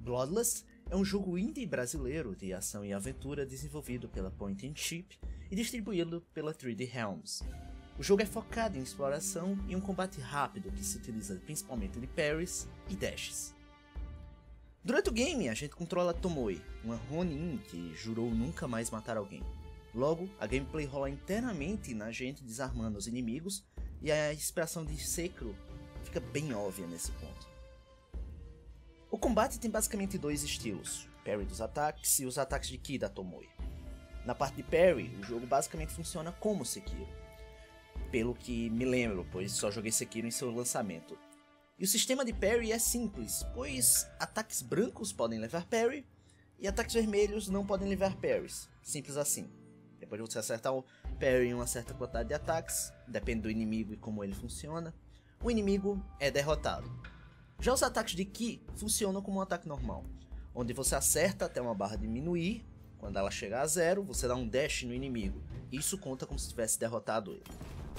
Bloodlust é um jogo indie brasileiro de ação e aventura desenvolvido pela Point & Chip e distribuído pela 3D Realms. O jogo é focado em exploração e um combate rápido que se utiliza principalmente de parries e dashes. Durante o game, a gente controla Tomoe, uma Ronin que jurou nunca mais matar alguém. Logo, a gameplay rola internamente na gente desarmando os inimigos e a inspiração de Sekiro fica bem óbvia nesse ponto. O combate tem basicamente dois estilos, parry dos ataques e os ataques de ki da Tomoe. Na parte de parry, o jogo basicamente funciona como Sekiro, pelo que me lembro, pois só joguei Sekiro em seu lançamento. E o sistema de parry é simples, pois ataques brancos podem levar parry e ataques vermelhos não podem levar parries, simples assim. Depois de você acertar o parry em uma certa quantidade de ataques, depende do inimigo e como ele funciona, o inimigo é derrotado. Já os ataques de ki funcionam como um ataque normal, onde você acerta até uma barra diminuir, quando ela chegar a zero, você dá um dash no inimigo, e isso conta como se tivesse derrotado ele.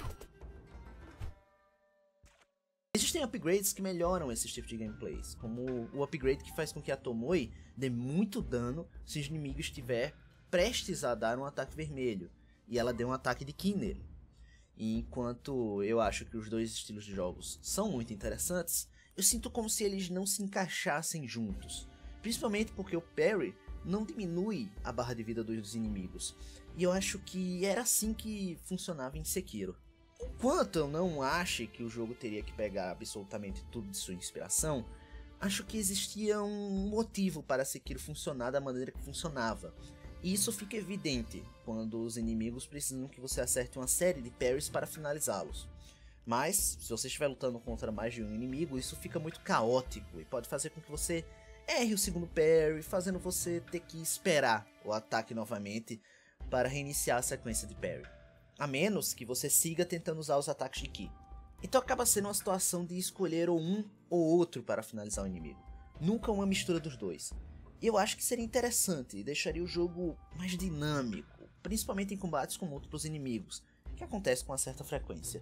Existem upgrades que melhoram esse tipo de gameplays, como o upgrade que faz com que a Tomoe dê muito dano se o inimigo estiver prestes a dar um ataque vermelho, e ela dê um ataque de ki nele. E enquanto eu acho que os dois estilos de jogos são muito interessantes, eu sinto como se eles não se encaixassem juntos, principalmente porque o parry não diminui a barra de vida dos inimigos, e eu acho que era assim que funcionava em Sekiro. Enquanto eu não acho que o jogo teria que pegar absolutamente tudo de sua inspiração, acho que existia um motivo para Sekiro funcionar da maneira que funcionava. E isso fica evidente quando os inimigos precisam que você acerte uma série de parries para finalizá-los. Mas, se você estiver lutando contra mais de um inimigo, isso fica muito caótico e pode fazer com que você erre o segundo parry, fazendo você ter que esperar o ataque novamente para reiniciar a sequência de parry. A menos que você siga tentando usar os ataques de ki. Então acaba sendo uma situação de escolher ou um ou outro para finalizar o inimigo. Nunca uma mistura dos dois. E eu acho que seria interessante e deixaria o jogo mais dinâmico, principalmente em combates com múltiplos inimigos, que acontece com uma certa frequência.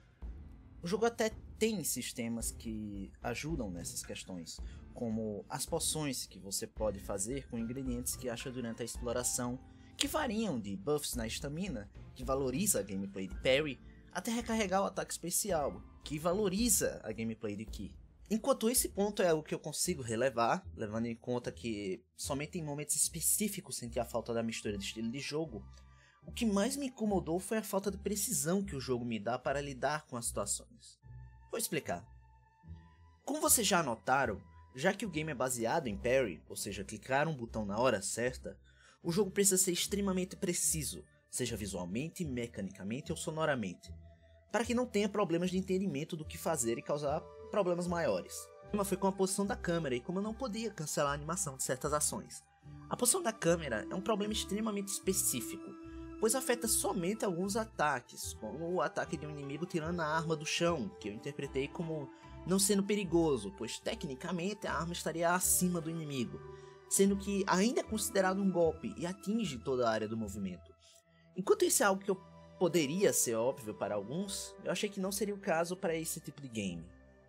O jogo até tem sistemas que ajudam nessas questões, como as poções que você pode fazer com ingredientes que acha durante a exploração, que variam de buffs na estamina, que valoriza a gameplay de parry, até recarregar o ataque especial, que valoriza a gameplay de ki. Enquanto esse ponto é algo que eu consigo relevar, levando em conta que somente em momentos específicos senti a falta da mistura de estilo de jogo, o que mais me incomodou foi a falta de precisão que o jogo me dá para lidar com as situações. Vou explicar. Como vocês já notaram, já que o game é baseado em parry, ou seja, clicar um botão na hora certa, o jogo precisa ser extremamente preciso, seja visualmente, mecanicamente ou sonoramente, para que não tenha problemas de entendimento do que fazer e causar problemas maiores. O problema foi com a posição da câmera e como eu não podia cancelar a animação de certas ações. A posição da câmera é um problema extremamente específico, pois afeta somente alguns ataques, como o ataque de um inimigo tirando a arma do chão, que eu interpretei como não sendo perigoso, pois tecnicamente a arma estaria acima do inimigo, sendo que ainda é considerado um golpe e atinge toda a área do movimento. Enquanto isso é algo que poderia ser óbvio para alguns, eu achei que não seria o caso para esse tipo de game.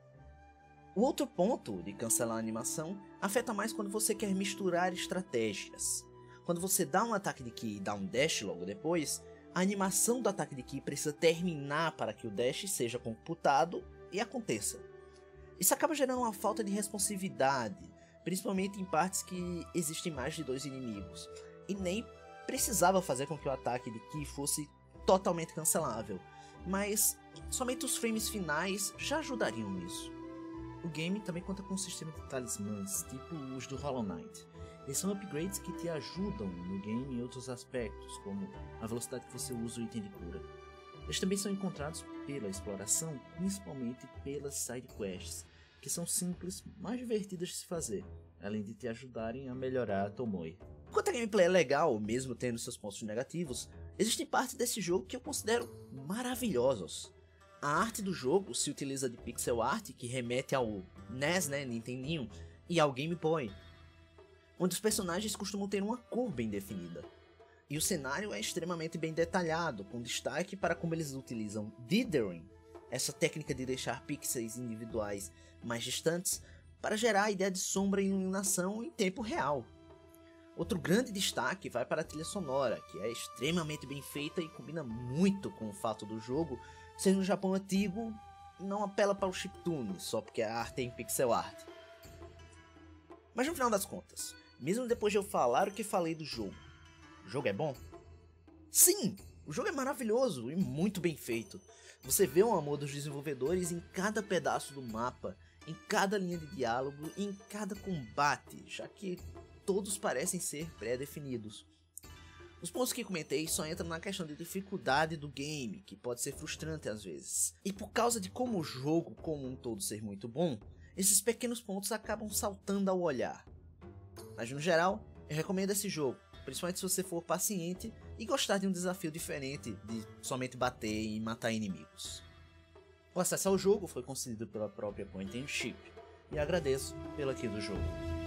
O outro ponto de cancelar a animação afeta mais quando você quer misturar estratégias. Quando você dá um ataque de ki e dá um dash logo depois, a animação do ataque de ki precisa terminar para que o dash seja computado e aconteça. Isso acaba gerando uma falta de responsividade, principalmente em partes que existem mais de dois inimigos, e nem precisava fazer com que o ataque de ki fosse totalmente cancelável, mas somente os frames finais já ajudariam nisso. O game também conta com um sistema de talismãs, tipo os do Hollow Knight. Eles são upgrades que te ajudam no game em outros aspectos, como a velocidade que você usa o item de cura. Eles também são encontrados pela exploração, principalmente pelas side quests, que são simples, mas divertidas de se fazer, além de te ajudarem a melhorar a Tomoe. Enquanto a gameplay é legal, mesmo tendo seus pontos negativos, existem partes desse jogo que eu considero maravilhosos. A arte do jogo se utiliza de pixel art que remete ao NES, Nintendinho, e ao Game Boy, onde os personagens costumam ter uma cor bem definida. E o cenário é extremamente bem detalhado, com destaque para como eles utilizam dithering, essa técnica de deixar pixels individuais mais distantes, para gerar a ideia de sombra e iluminação em tempo real. Outro grande destaque vai para a trilha sonora, que é extremamente bem feita e combina muito com o fato do jogo ser no Japão antigo e não apela para o chiptune, só porque a arte é em pixel art. Mas no final das contas, mesmo depois de eu falar o que falei do jogo, o jogo é bom? Sim! O jogo é maravilhoso e muito bem feito. Você vê o amor dos desenvolvedores em cada pedaço do mapa, em cada linha de diálogo e em cada combate, já que todos parecem ser pré-definidos. Os pontos que comentei só entram na questão de dificuldade do game, que pode ser frustrante às vezes. E por causa de como o jogo como um todo ser muito bom, esses pequenos pontos acabam saltando ao olhar. Mas no geral, eu recomendo esse jogo, principalmente se você for paciente e gostar de um desafio diferente de somente bater e matar inimigos. O acesso ao jogo foi concedido pela própria Point & Chip, e agradeço pelo aqui do jogo.